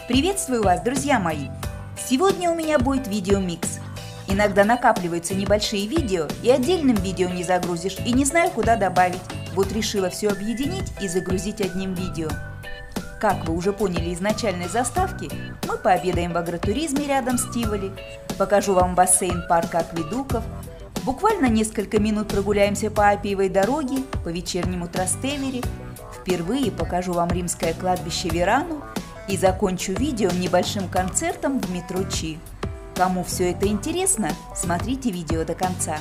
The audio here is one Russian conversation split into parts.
Приветствую вас, друзья мои! Сегодня у меня будет видеомикс. Иногда накапливаются небольшие видео, и отдельным видео не загрузишь, и не знаю, куда добавить. Вот решила все объединить и загрузить одним видео. Как вы уже поняли из начальной заставки, мы пообедаем в агротуризме рядом с Тиволи, покажу вам бассейн парка Акведуков, буквально несколько минут прогуляемся по Аппиевой дороге, по вечернему Трастевере, впервые покажу вам римское кладбище Верану и закончу видео небольшим концертом в метро Чи. Кому все это интересно, смотрите видео до конца.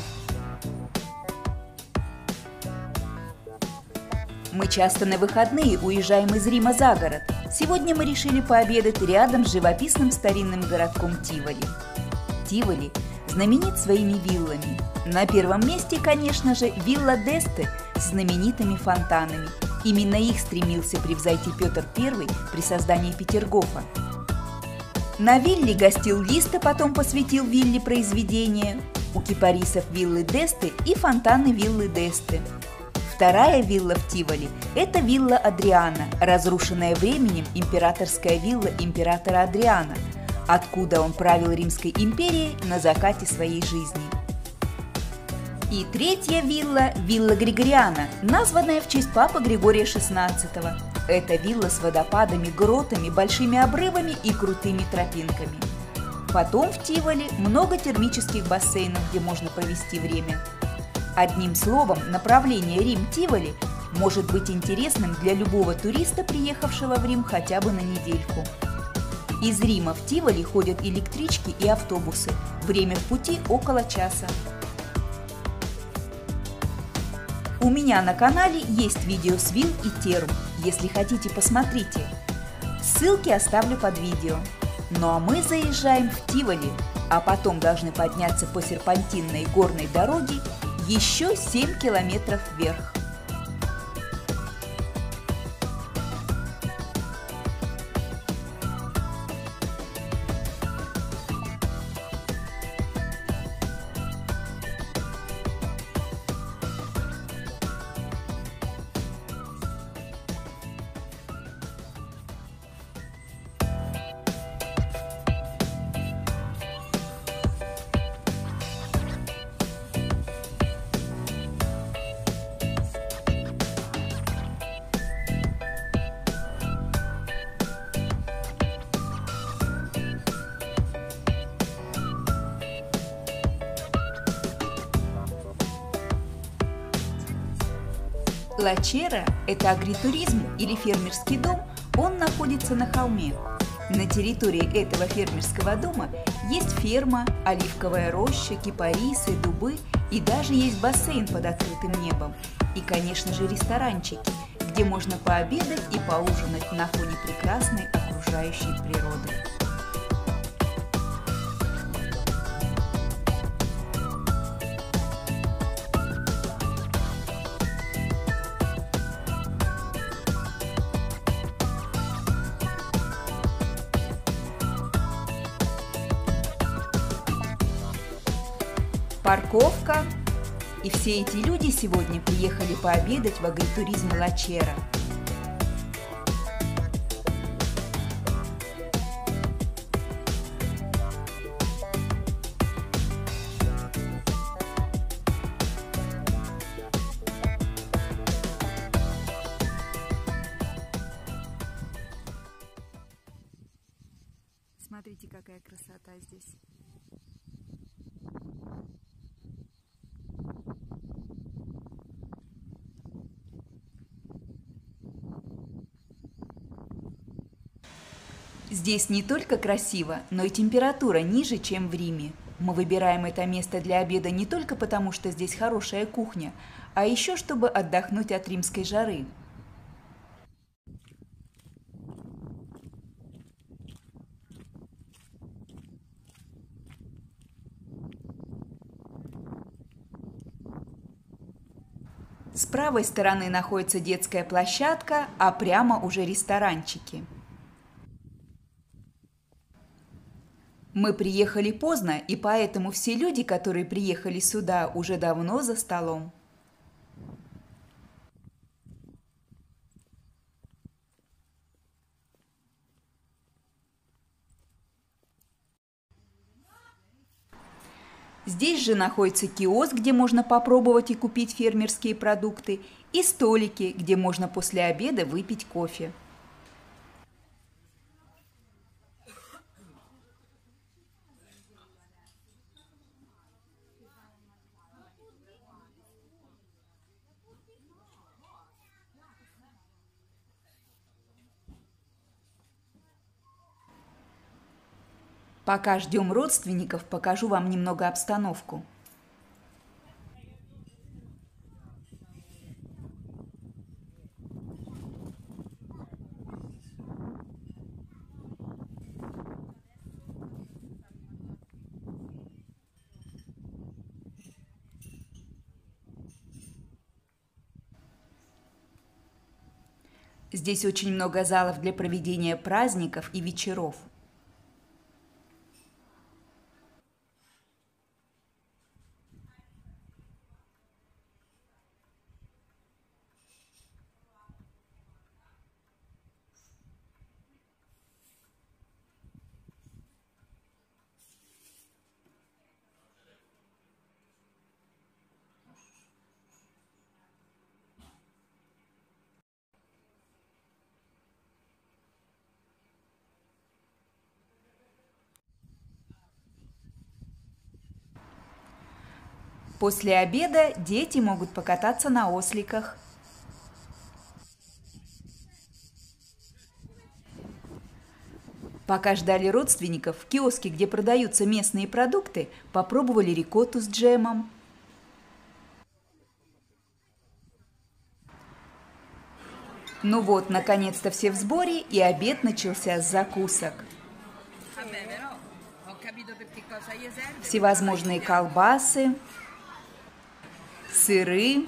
Мы часто на выходные уезжаем из Рима за город. Сегодня мы решили пообедать рядом с живописным старинным городком Тиволи. Тиволи знаменит своими виллами. На первом месте, конечно же, вилла Десте с знаменитыми фонтанами. Именно их стремился превзойти Петр I при создании Петергофа. На вилле гостил Лист, а потом посвятил вилле произведения. У кипарисов виллы Десте и фонтаны виллы Десте. Вторая вилла в Тиволи – это вилла Адриана, разрушенная временем императорская вилла императора Адриана, откуда он правил Римской империей на закате своей жизни. И третья вилла – вилла Григориана, названная в честь папы Григория XVI. Это вилла с водопадами, гротами, большими обрывами и крутыми тропинками. Потом в Тиволи много термических бассейнов, где можно провести время. Одним словом, направление Рим-Тиволи может быть интересным для любого туриста, приехавшего в Рим хотя бы на недельку. Из Рима в Тиволи ходят электрички и автобусы. Время в пути около часа. У меня на канале есть видео с вилл и терм. Если хотите, посмотрите. Ссылки оставлю под видео. Ну а мы заезжаем в Тиволи, а потом должны подняться по серпантинной горной дороге еще 7 километров вверх. Лачера – это агритуризм или фермерский дом, он находится на холме. На территории этого фермерского дома есть ферма, оливковая роща, кипарисы, дубы и даже есть бассейн под открытым небом. И, конечно же, ресторанчики, где можно пообедать и поужинать на фоне прекрасной окружающей природы. Парковка. И все эти люди сегодня приехали пообедать в агритуризме Лачера. Смотрите, какая красота здесь. Здесь не только красиво, но и температура ниже, чем в Риме. Мы выбираем это место для обеда не только потому, что здесь хорошая кухня, а еще чтобы отдохнуть от римской жары. С правой стороны находится детская площадка, а прямо уже ресторанчики. Мы приехали поздно, и поэтому все люди, которые приехали сюда, уже давно за столом. Здесь же находится киоск, где можно попробовать и купить фермерские продукты, и столики, где можно после обеда выпить кофе. Пока ждем родственников, покажу вам немного обстановку. Здесь очень много залов для проведения праздников и вечеров. После обеда дети могут покататься на осликах. Пока ждали родственников, в киоске, где продаются местные продукты, попробовали рикотту с джемом. Ну вот, наконец-то все в сборе, и обед начался с закусок. Всевозможные колбасы, сыры,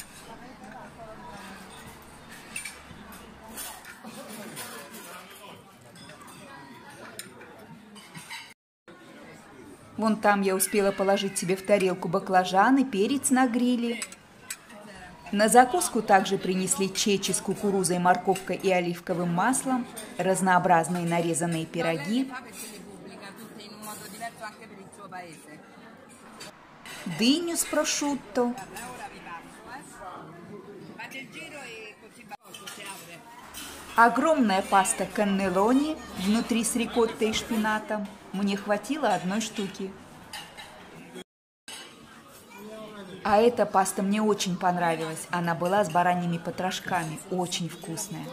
вон там я успела положить себе в тарелку баклажаны, перец на гриле. На закуску также принесли чечи с кукурузой, морковкой и оливковым маслом, разнообразные нарезанные пироги, дыню с прошутто, огромная паста каннелони внутри с рикоттой и шпинатом. Мне хватило одной штуки. А эта паста мне очень понравилась. Она была с бараньими потрошками. Очень вкусная.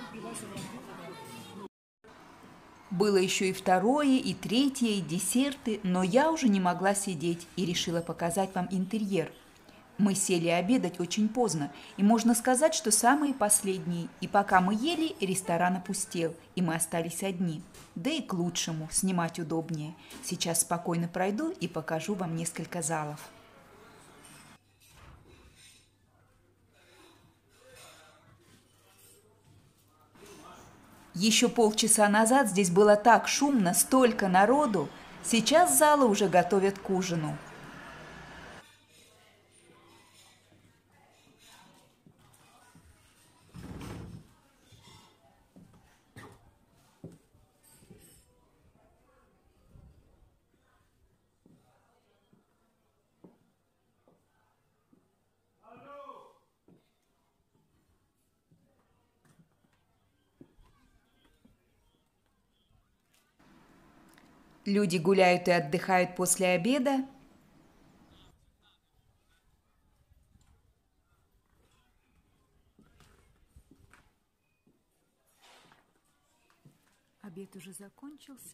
Было еще и второе, и третье, и десерты, но я уже не могла сидеть и решила показать вам интерьер. Мы сели обедать очень поздно, и можно сказать, что самые последние. И пока мы ели, ресторан опустел, и мы остались одни. Да и к лучшему, снимать удобнее. Сейчас спокойно пройду и покажу вам несколько залов. Еще полчаса назад здесь было так шумно, столько народу. Сейчас залы уже готовят к ужину. Люди гуляют и отдыхают после обеда. Обед уже закончился.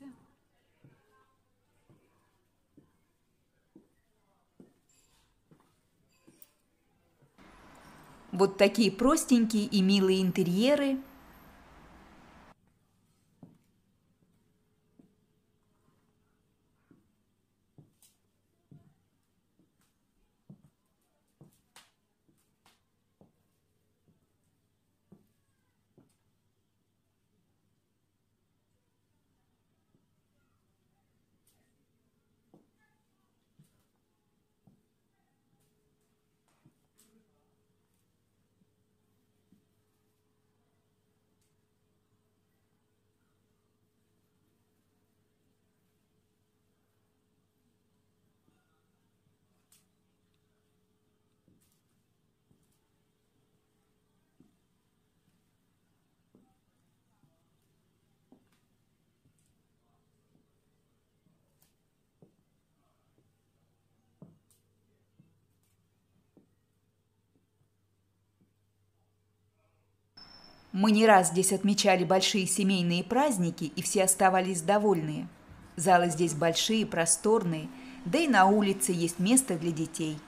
Вот такие простенькие и милые интерьеры. Мы не раз здесь отмечали большие семейные праздники, и все оставались довольные. Залы здесь большие, просторные, да и на улице есть место для детей.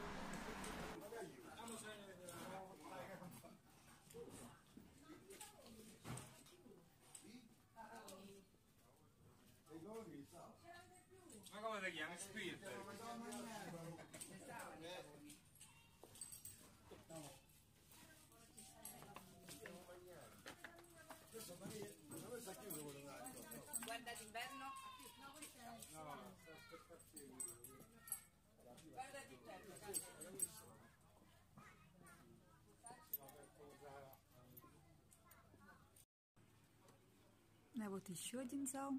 А вот еще один зал.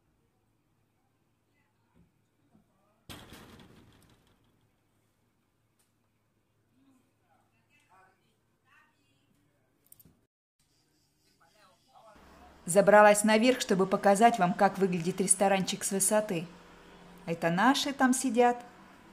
Забралась наверх, чтобы показать вам, как выглядит ресторанчик с высоты. Это наши там сидят.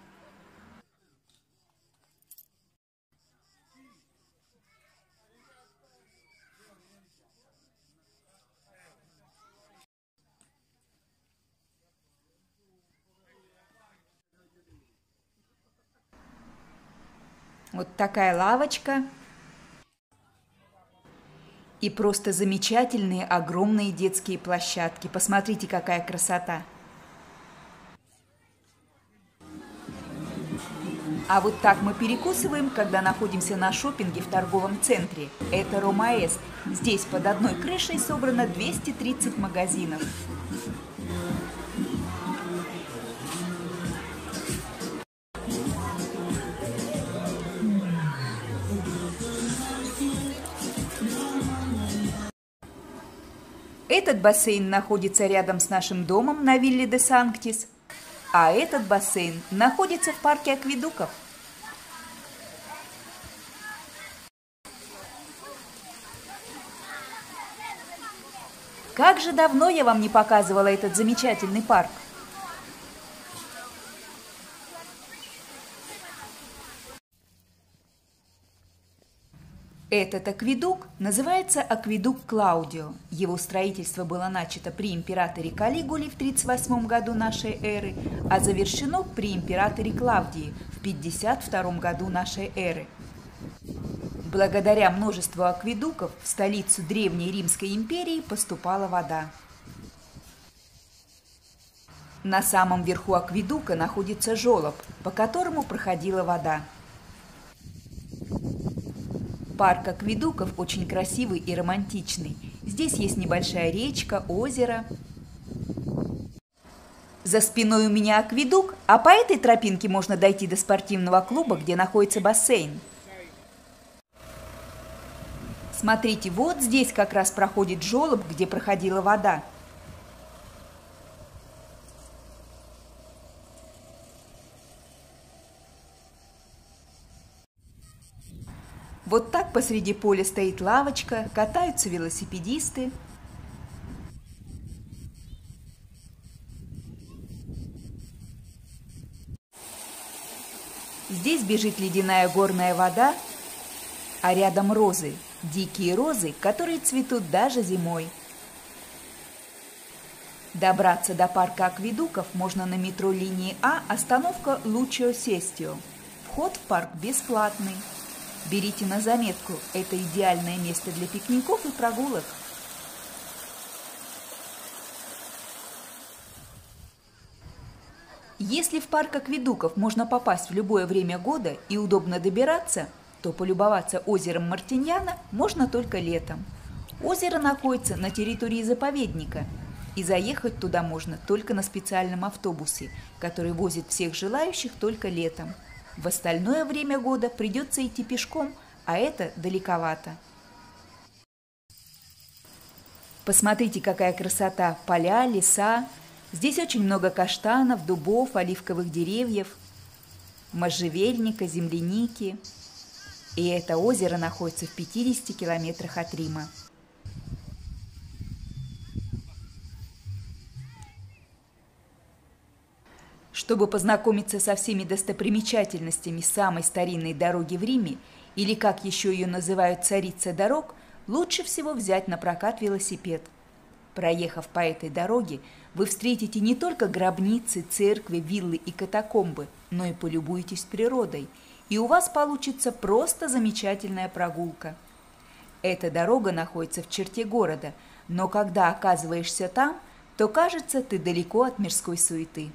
Вот такая лавочка. И просто замечательные огромные детские площадки. Посмотрите, какая красота. А вот так мы перекусываем, когда находимся на шопинге в торговом центре. Это Рома-Эст. Здесь под одной крышей собрано 230 магазинов. Этот бассейн находится рядом с нашим домом на Вилле де Санктис, а этот бассейн находится в парке Акведуков. Как же давно я вам не показывала этот замечательный парк! Этот акведук называется акведук Клаудио. Его строительство было начато при императоре Калигуле в 38 году нашей эры, а завершено при императоре Клавдии в 52 году нашей эры. Благодаря множеству акведуков в столицу Древней Римской империи поступала вода. На самом верху акведука находится желоб, по которому проходила вода. Парк акведуков очень красивый и романтичный. Здесь есть небольшая речка, озеро. За спиной у меня акведук, а по этой тропинке можно дойти до спортивного клуба, где находится бассейн. Смотрите, вот здесь как раз проходит желоб, где проходила вода. Вот так посреди поля стоит лавочка, катаются велосипедисты. Здесь бежит ледяная горная вода, а рядом розы, дикие розы, которые цветут даже зимой. Добраться до парка акведуков можно на метро линии А, остановка Лучио Сестио. Вход в парк бесплатный. Берите на заметку, это идеальное место для пикников и прогулок. Если в парк акведуков можно попасть в любое время года и удобно добираться, то полюбоваться озером Мартиньяна можно только летом. Озеро находится на территории заповедника, и заехать туда можно только на специальном автобусе, который возит всех желающих только летом. В остальное время года придется идти пешком, а это далековато. Посмотрите, какая красота! Поля, леса. Здесь очень много каштанов, дубов, оливковых деревьев, можжевельника, земляники. И это озеро находится в 50 километрах от Рима. Чтобы познакомиться со всеми достопримечательностями самой старинной дороги в Риме, или как еще ее называют царица дорог, лучше всего взять на прокат велосипед. Проехав по этой дороге, вы встретите не только гробницы, церкви, виллы и катакомбы, но и полюбуетесь природой, и у вас получится просто замечательная прогулка. Эта дорога находится в черте города, но когда оказываешься там, то кажется, ты далеко от мирской суеты.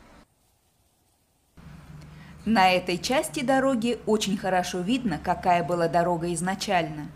На этой части дороги очень хорошо видно, какая была дорога изначально.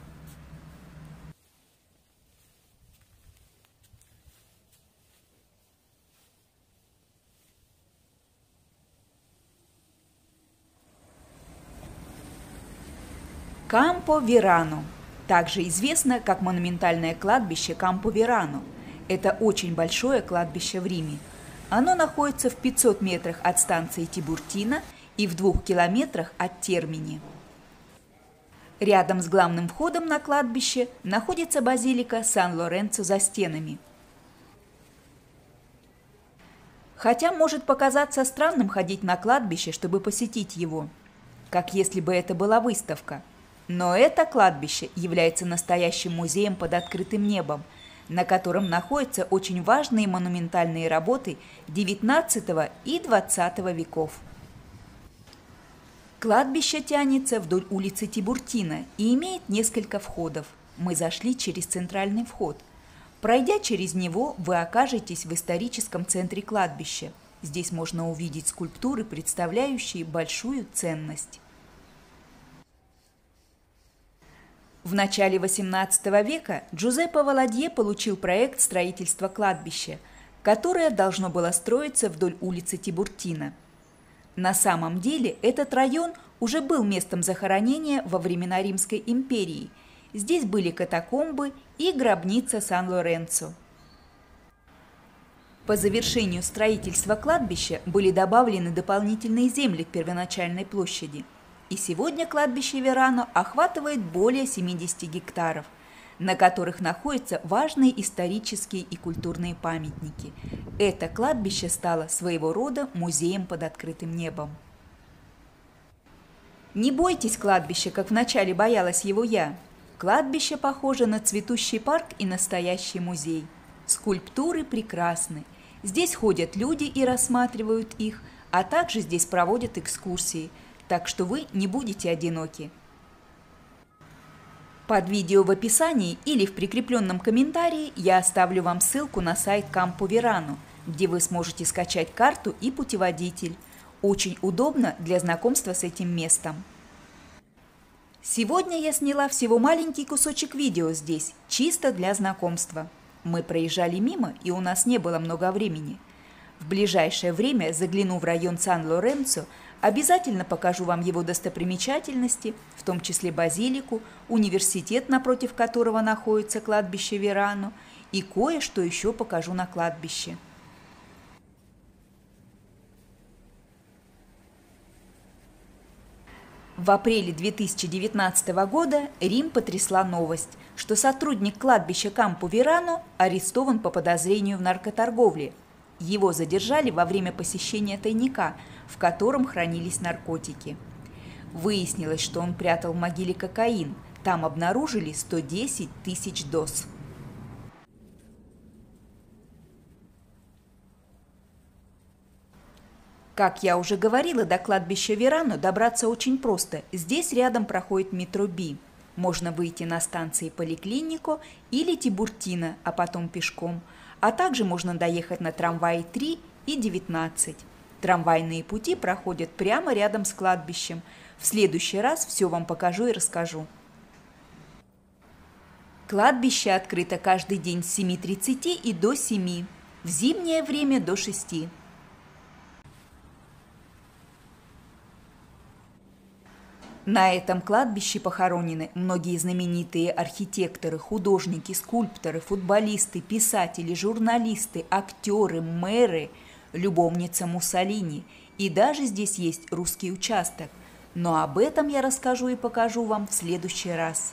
Кампо Верано, также известно как монументальное кладбище Кампо Верано. Это очень большое кладбище в Риме. Оно находится в 500 метрах от станции Тибуртино и в 2 километрах от Термини. Рядом с главным входом на кладбище находится базилика Сан-Лоренцо за стенами. Хотя может показаться странным ходить на кладбище, чтобы посетить его, как если бы это была выставка. Но это кладбище является настоящим музеем под открытым небом, на котором находятся очень важные монументальные работы XIX и XX веков. Кладбище тянется вдоль улицы Тибуртино и имеет несколько входов. Мы зашли через центральный вход. Пройдя через него, вы окажетесь в историческом центре кладбища. Здесь можно увидеть скульптуры, представляющие большую ценность. В начале XVIII века Джузеппе Валадье получил проект строительства кладбища, которое должно было строиться вдоль улицы Тибуртино. На самом деле этот район уже был местом захоронения во времена Римской империи. Здесь были катакомбы и гробница Сан-Лоренцо. По завершению строительства кладбища были добавлены дополнительные земли к первоначальной площади. И сегодня кладбище Верано охватывает более 70 гектаров, на которых находятся важные исторические и культурные памятники. Это кладбище стало своего рода музеем под открытым небом. Не бойтесь кладбища, как вначале боялась его я. Кладбище похоже на цветущий парк и настоящий музей. Скульптуры прекрасны. Здесь ходят люди и рассматривают их, а также здесь проводят экскурсии, так что вы не будете одиноки. Под видео в описании или в прикрепленном комментарии я оставлю вам ссылку на сайт Кампо Верано, где вы сможете скачать карту и путеводитель. Очень удобно для знакомства с этим местом. Сегодня я сняла всего маленький кусочек видео здесь, чисто для знакомства. Мы проезжали мимо, и у нас не было много времени. В ближайшее время загляну в район Сан-Лоренцо, обязательно покажу вам его достопримечательности, в том числе базилику, университет, напротив которого находится кладбище Верано, и кое-что еще покажу на кладбище. В апреле 2019 года Рим потрясла новость, что сотрудник кладбища Кампо Верано арестован по подозрению в наркоторговле. Его задержали во время посещения тайника, в котором хранились наркотики. Выяснилось, что он прятал в могиле кокаин. Там обнаружили 110 тысяч доз. Как я уже говорила, до кладбища Верано добраться очень просто. Здесь рядом проходит метро Би. Можно выйти на станции Поликлинико или Тибуртино, а потом пешком. А также можно доехать на трамвае 3 и 19. Трамвайные пути проходят прямо рядом с кладбищем. В следующий раз все вам покажу и расскажу. Кладбище открыто каждый день с 7:30 и до 7, в зимнее время до 6. На этом кладбище похоронены многие знаменитые архитекторы, художники, скульпторы, футболисты, писатели, журналисты, актеры, мэры, любовница Муссолини. И даже здесь есть русский участок. Но об этом я расскажу и покажу вам в следующий раз.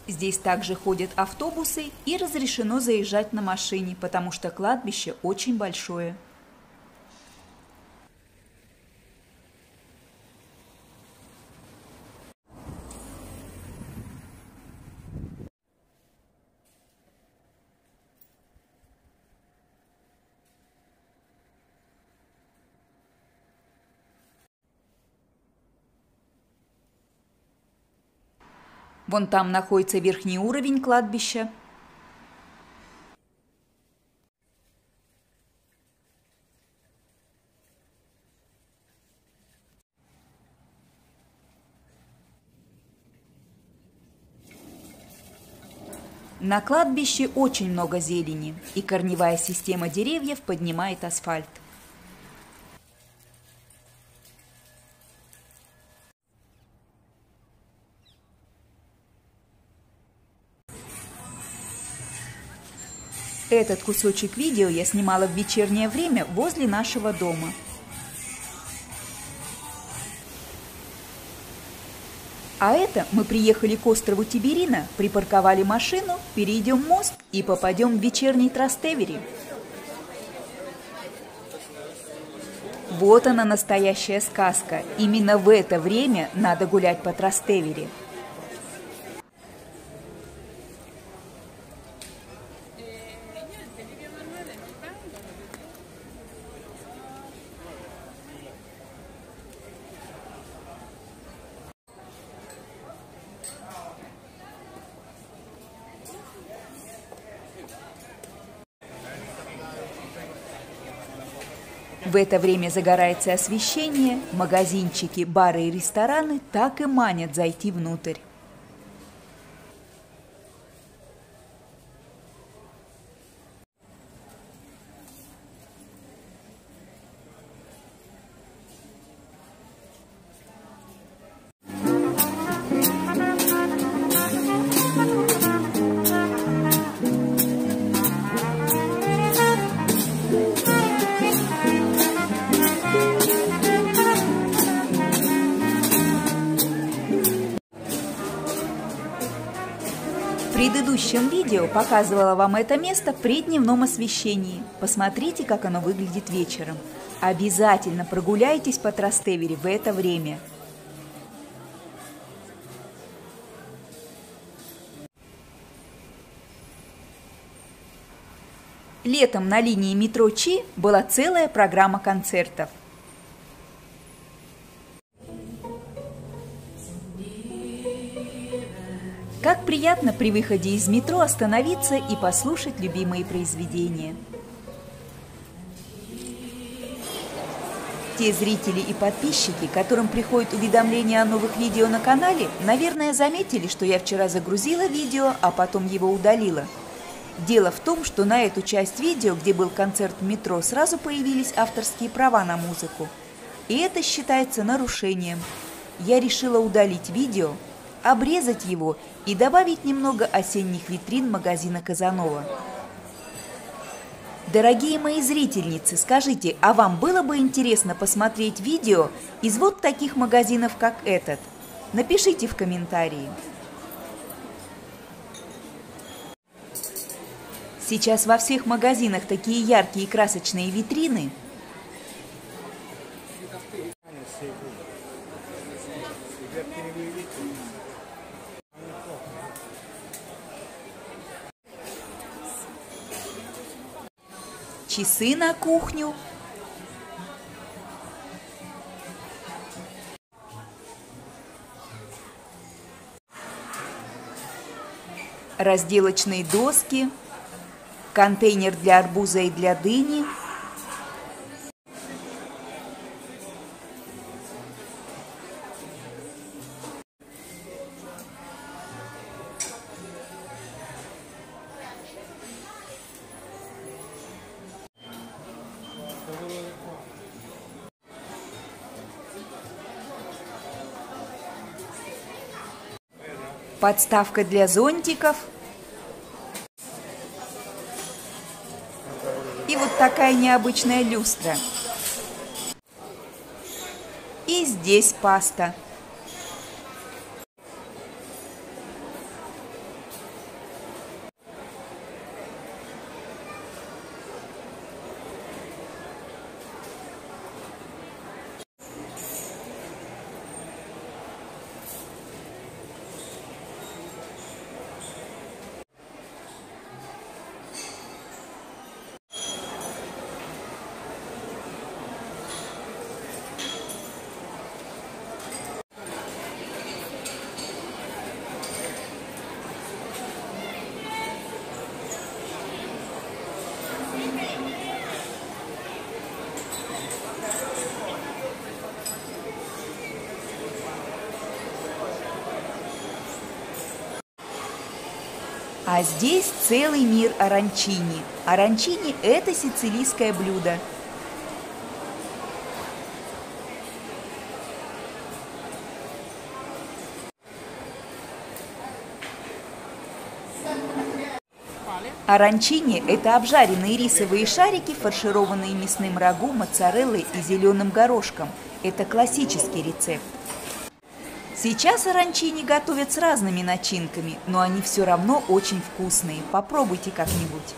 Здесь также ходят автобусы и разрешено заезжать на машине, потому что кладбище очень большое. Вон там находится верхний уровень кладбища. На кладбище очень много зелени, и корневая система деревьев поднимает асфальт. Этот кусочек видео я снимала в вечернее время возле нашего дома. А это мы приехали к острову Тиберина, припарковали машину, перейдем мост и попадем в вечерний Трастевери. Вот она, настоящая сказка. Именно в это время надо гулять по Трастевери. В это время загорается освещение, магазинчики, бары и рестораны так и манят зайти внутрь. В предыдущем видео показывала вам это место при дневном освещении. Посмотрите, как оно выглядит вечером. Обязательно прогуляйтесь по Трастевери в это время. Летом на линии метро Чи была целая программа концертов. Как приятно при выходе из метро остановиться и послушать любимые произведения. Те зрители и подписчики, которым приходят уведомления о новых видео на канале, наверное, заметили, что я вчера загрузила видео, а потом его удалила. Дело в том, что на эту часть видео, где был концерт в метро, сразу появились авторские права на музыку. И это считается нарушением. Я решила удалить видео, обрезать его и добавить немного осенних витрин магазина Казанова. Дорогие мои зрительницы, скажите, а вам было бы интересно посмотреть видео из вот таких магазинов, как этот? Напишите в комментарии. Сейчас во всех магазинах такие яркие и красочные витрины. Часы на кухню. Разделочные доски. Контейнер для арбуза и для дыни. Подставка для зонтиков. И вот такая необычная люстра. И здесь паста. А здесь целый мир оранчини. Оранчини – это сицилийское блюдо. Оранчини – это обжаренные рисовые шарики, фаршированные мясным рагу, моцареллой и зеленым горошком. Это классический рецепт. Сейчас оранчини готовят с разными начинками, но они все равно очень вкусные. Попробуйте как-нибудь.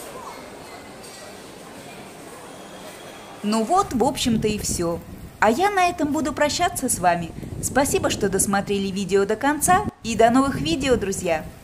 Ну вот, в общем-то и все. А я на этом буду прощаться с вами. Спасибо, что досмотрели видео до конца, и до новых видео, друзья!